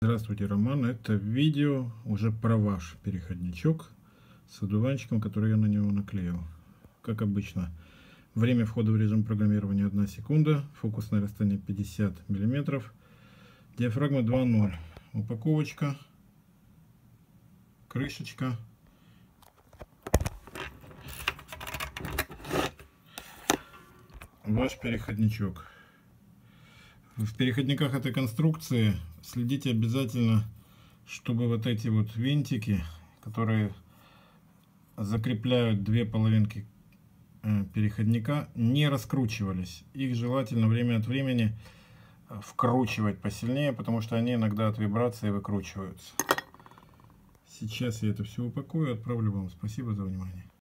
Здравствуйте, Роман. Это видео уже про ваш переходничок с одуванчиком, который я на него наклеил. Как обычно, время входа в режим программирования 1 секунда, фокусное расстояние 50 мм, диафрагма 2.0, упаковочка, крышечка, ваш переходничок. В переходниках этой конструкции следите обязательно, чтобы вот эти вот винтики, которые закрепляют две половинки переходника, не раскручивались. Их желательно время от времени вкручивать посильнее, потому что они иногда от вибрации выкручиваются. Сейчас я это все упакую и отправлю вам. Спасибо за внимание.